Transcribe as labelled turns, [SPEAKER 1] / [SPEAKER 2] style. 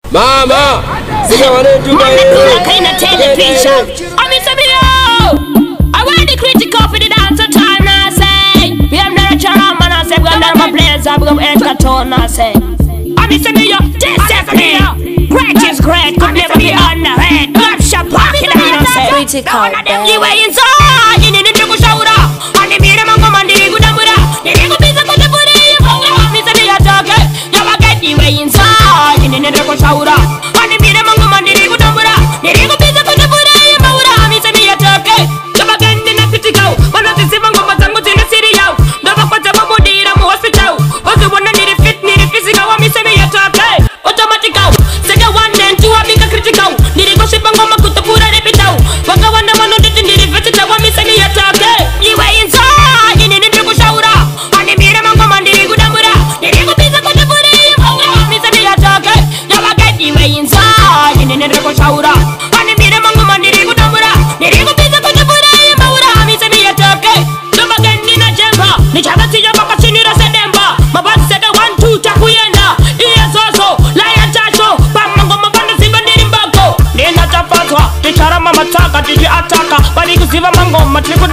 [SPEAKER 1] Mama, sika wanetu
[SPEAKER 2] television. I want the critical for the dance time now say. We have not a charm and I say we have not my players I'm going to enter tone I say. I'm Mr. Bio, discipline. Great is great, could never be on the head. Love shop back in the hand I say.
[SPEAKER 3] Critical.
[SPEAKER 2] You way inside, you need to go show up. And the mirror man come and the good and good. The nigga be the good and good. Mr. Bio talk it. You will get the way inside, you need to go show up. And the mirror man come and the good and good. The nigga be the good and good. Mr. Bio talk it. You will get the critical. But not the same man come and go to the city out. Never put a body in a hospital. But the one that need the fit, need the physical. Mr. Bio talk it. Automatic out. Say the one and two are big critical. Need to go ship and go to the pura de pitao. But the one that one didn't need the physical. Mr. Bio talk it. You way inside, you need to go show up. And the mirror man come and the good and good. The nigga be the good and good. Mr. Bio talk it. You will get the way inside, you need to go show up. And the mirror man come and the good and good. The nigga be the good and good. Mr. Bio talk it. You will get in a jumper. The chava see your papa chin in a September. My boss said the 1, 2 chakuyenda. Yes also, lion chacho. Pamma goma banda siva nirimbago. Nina chapatwa. The chara mama taka, did you attack? But you see the mango,